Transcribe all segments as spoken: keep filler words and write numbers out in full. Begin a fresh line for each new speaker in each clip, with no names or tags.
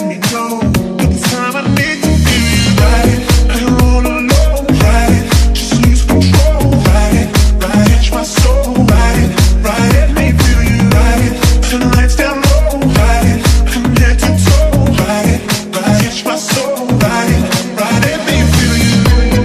letting me know. But this time I need to feel you. Ride it, I don't wanna know. Ride it, just lose control. Ride it, ride it, catch my soul. Ride it, ride it, let me feel you. Ride it, turn the lights down low. Ride it, from head to toe. Ride it, ride it, catch my soul. Ride it, ride it, let me feel you.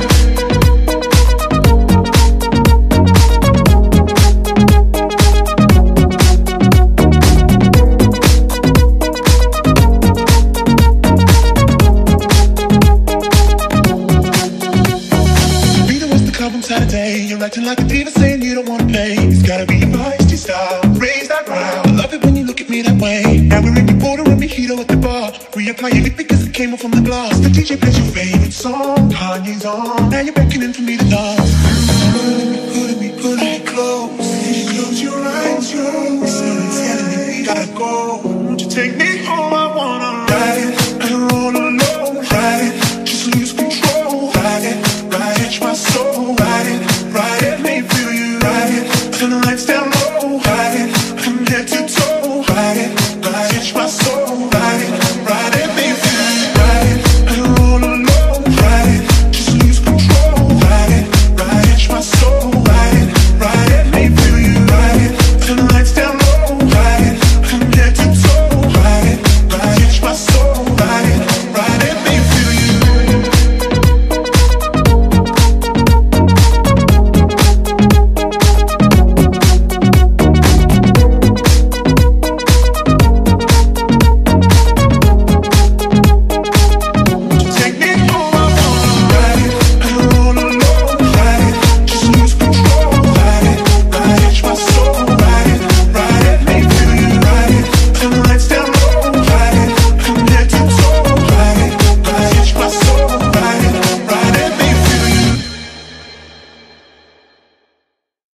Saturday, you're acting like a diva, saying you don't wanna play. It's gotta be your feisty style, raise that ground. I love it when you look at me that way. Now we're in the border and mojito at the bar. Reapplying it because it came off from the glass. The D J plays your favorite song, Kanye's on. Now you're beckoning for me to dance. Pulling me, pulling me, pulling me close. Close your eyes, you're